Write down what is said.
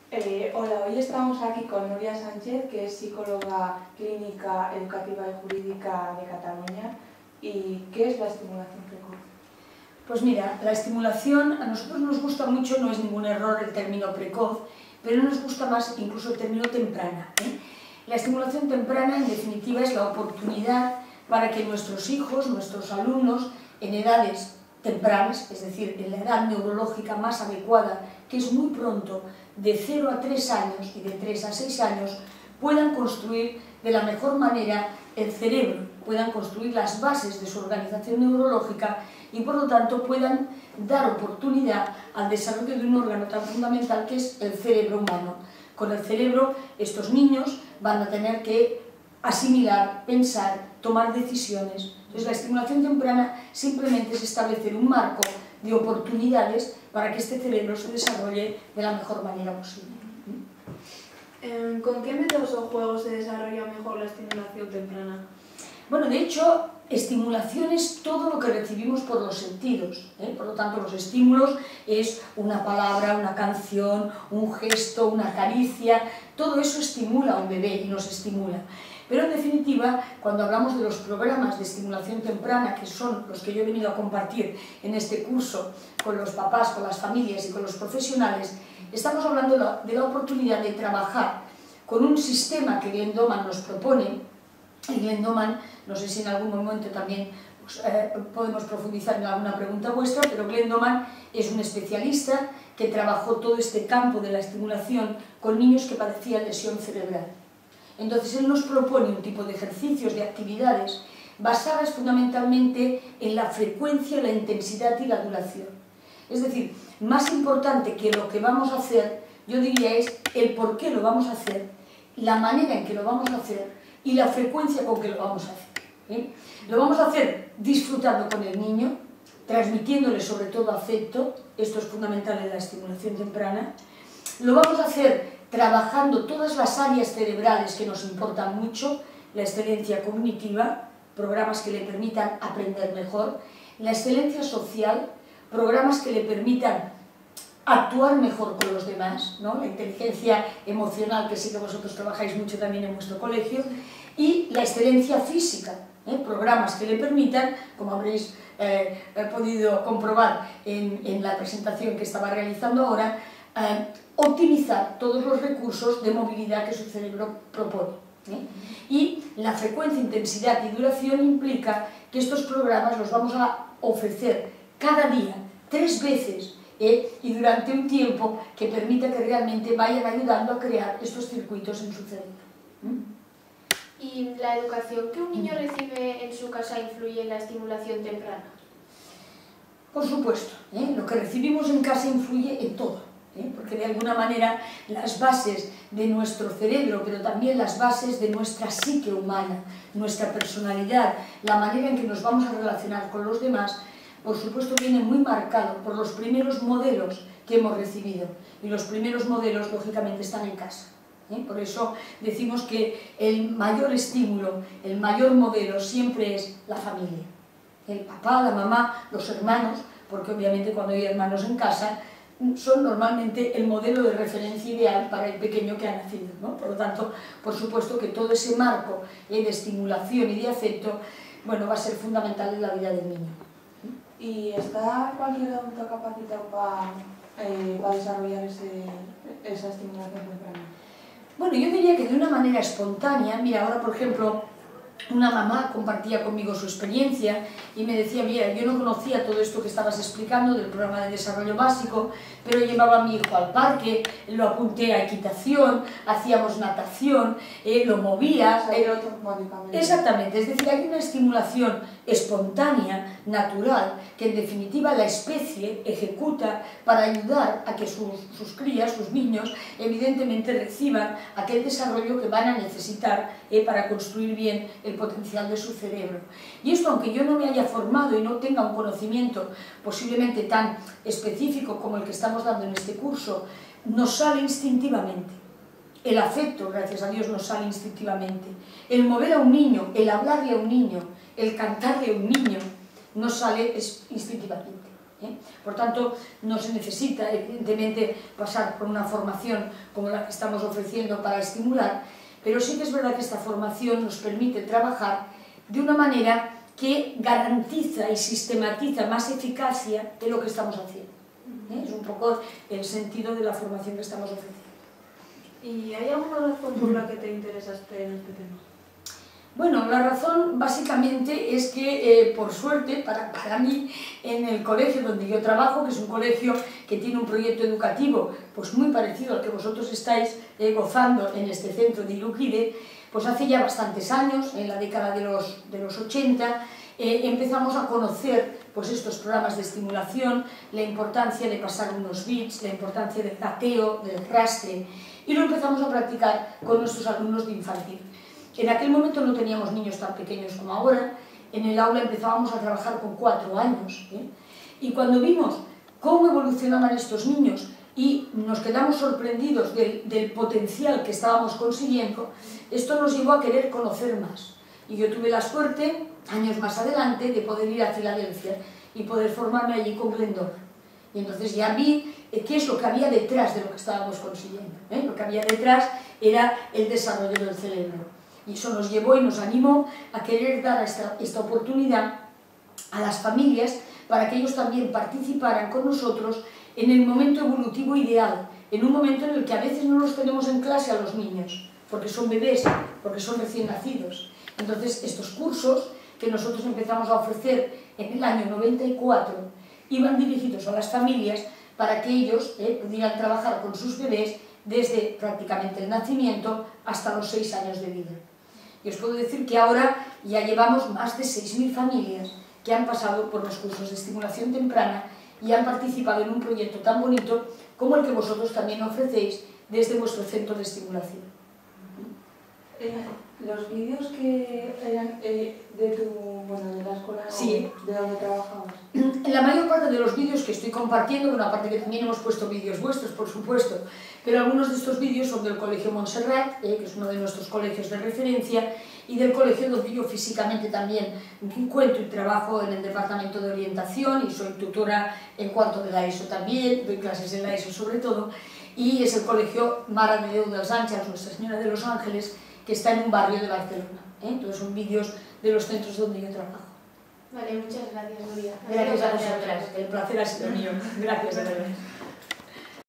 Hola, hoy estamos aquí con Nuria Sánchez, que es psicóloga clínica, educativa y jurídica de Cataluña. ¿Y qué es la estimulación precoz? Pues mira, la estimulación a nosotros nos gusta mucho, no es ningún error el término precoz, pero nos gusta más incluso el término temprana. La estimulación temprana, en definitiva, es la oportunidad para que nuestros hijos, nuestros alumnos, en edades tempranas, es decir, en la edad neurológica más adecuada, que es muy pronto, de 0 a 3 años y de 3 a 6 años, puedan construir de la mejor manera el cerebro, puedan construir las bases de su organización neurológica y por lo tanto puedan dar oportunidad al desarrollo de un órgano tan fundamental que es el cerebro humano. Con el cerebro estos niños van a tener que asimilar, pensar, tomar decisiones. Entonces la estimulación temprana simplemente es establecer un marco de oportunidades para que este cerebro se desarrolle de la mejor manera posible. ¿Con qué métodos o juegos se desarrolla mejor la estimulación temprana? Bueno, de hecho, estimulación es todo lo que recibimos por los sentidos, Por lo tanto, los estímulos es una palabra, una canción, un gesto, una caricia, todo eso estimula a un bebé y nos estimula. Pero en definitiva, cuando hablamos de los programas de estimulación temprana, que son los que yo he venido a compartir en este curso con los papás, con las familias y con los profesionales, estamos hablando de la oportunidad de trabajar con un sistema que Glendoman nos propone. Y Glendoman, no sé si en algún momento también podemos profundizar en alguna pregunta vuestra, pero Glendoman es un especialista que trabajó todo este campo de la estimulación con niños que padecían lesión cerebral. Entonces él nos propone un tipo de ejercicios, de actividades, basadas fundamentalmente en la frecuencia, la intensidad y la duración. Es decir, más importante que lo que vamos a hacer, yo diría, es el por qué lo vamos a hacer, la manera en que lo vamos a hacer y la frecuencia con que lo vamos a hacer. Lo vamos a hacer disfrutando con el niño, transmitiéndole sobre todo afecto, esto es fundamental en la estimulación temprana. Lo vamos a hacer trabajando todas las áreas cerebrales que nos importan mucho, la excelencia cognitiva, programas que le permitan aprender mejor, la excelencia social, programas que le permitan actuar mejor con los demás, ¿no? La inteligencia emocional, que sí que vosotros trabajáis mucho también en vuestro colegio, y la excelencia física, programas que le permitan, como habréis podido comprobar en la presentación que estaba realizando ahora, optimizar todos los recursos de movilidad que su cerebro propone. Y la frecuencia, intensidad y duración implica que estos programas los vamos a ofrecer cada día, 3 veces, y durante un tiempo que permita que realmente vayan ayudando a crear estos circuitos en su cerebro. ¿Y la educación que un niño recibe en su casa influye en la estimulación temprana? Por supuesto, lo que recibimos en casa influye en todo, porque de alguna manera las bases de nuestro cerebro, pero también las bases de nuestra psique humana, nuestra personalidad, la manera en que nos vamos a relacionar con los demás, por supuesto viene muy marcado por los primeros modelos que hemos recibido, y los primeros modelos lógicamente están en casa. Por eso decimos que el mayor estímulo, el mayor modelo siempre es la familia. El papá, la mamá, los hermanos, porque obviamente cuando hay hermanos en casa son normalmente el modelo de referencia ideal para el pequeño que ha nacido, ¿no? Por lo tanto, por supuesto que todo ese marco de estimulación y de afecto, bueno, va a ser fundamental en la vida del niño. ¿Y está cualquier adulto capacitado para desarrollar esa estimulación temprana? Bueno, yo diría que de una manera espontánea. Mira, ahora por ejemplo, una mamá compartía conmigo su experiencia y me decía, mira, yo no conocía todo esto que estabas explicando del programa de desarrollo básico, pero llevaba a mi hijo al parque, lo apunté a equitación, hacíamos natación, lo movía. Exactamente, es decir, hay una estimulación espontánea, natural, que en definitiva la especie ejecuta para ayudar a que sus crías, sus niños, evidentemente reciban aquel desarrollo que van a necesitar para construir bien el potencial de su cerebro. Y esto, aunque yo no me haya formado y no tenga un conocimiento posiblemente tan específico como el que estamos dando en este curso, nos sale instintivamente. El afecto, gracias a Dios, nos sale instintivamente. El mover a un niño, el hablarle a un niño, el cantarle a un niño, nos sale instintivamente. Por tanto, no se necesita, evidentemente, pasar por una formación como la que estamos ofreciendo para estimular, pero sí que es verdad que esta formación nos permite trabajar de una manera que garantiza y sistematiza más eficacia de lo que estamos haciendo. Es un poco el sentido de la formación que estamos ofreciendo. ¿Y hay alguna razón por la que te interesaste en este tema? Bueno, la razón básicamente es que, por suerte, para mí, en el colegio donde yo trabajo, que es un colegio que tiene un proyecto educativo pues muy parecido al que vosotros estáis gozando en este centro de Iruquide, pues hace ya bastantes años, en la década de los 80, empezamos a conocer pues estos programas de estimulación, la importancia de pasar unos bits, la importancia del gateo, del rastre, y lo empezamos a practicar con nuestros alumnos de infantil. En aquel momento no teníamos niños tan pequeños como ahora, en el aula empezábamos a trabajar con 4 años, y cuando vimos cómo evolucionaban estos niños y nos quedamos sorprendidos del potencial que estábamos consiguiendo, esto nos llevó a querer conocer más. Y yo tuve la suerte, años más adelante, de poder ir a Filadelfia y poder formarme allí con Glendora. Y entonces ya vi qué es lo que había detrás de lo que estábamos consiguiendo. Lo que había detrás era el desarrollo del cerebro. Y eso nos llevó y nos animó a querer dar esta oportunidad a las familias para que ellos también participaran con nosotros en el momento evolutivo ideal, en un momento en el que a veces no los tenemos en clase a los niños, porque son bebés, porque son recién nacidos. Entonces, estos cursos que nosotros empezamos a ofrecer en el año 94 iban dirigidos a las familias para que ellos pudieran trabajar con sus bebés desde prácticamente el nacimiento hasta los 6 años de vida. Y os puedo decir que ahora ya llevamos más de 6.000 familias que han pasado por los cursos de estimulación temprana y han participado en un proyecto tan bonito como el que vosotros también ofrecéis desde vuestro centro de estimulación. Los vídeos que eran de la escuela, sí, de donde trabajabas. La mayor parte de los vídeos que estoy compartiendo, bueno, aparte que también hemos puesto vídeos vuestros, por supuesto, pero algunos de estos vídeos son del Colegio Montserrat, que es uno de nuestros colegios de referencia, y del colegio donde yo físicamente también cuento y trabajo en el departamento de orientación y soy tutora en cuarto de la ESO también, doy clases en la ESO sobre todo, y es el colegio Mare de Déu dels Àngels, Nuestra Señora de los Ángeles, que está en un barrio de Barcelona. Entonces son vídeos de los centros donde yo trabajo. Vale, muchas gracias, Nuria. Gracias a vosotras, el placer ha sido mío. Gracias de verdad.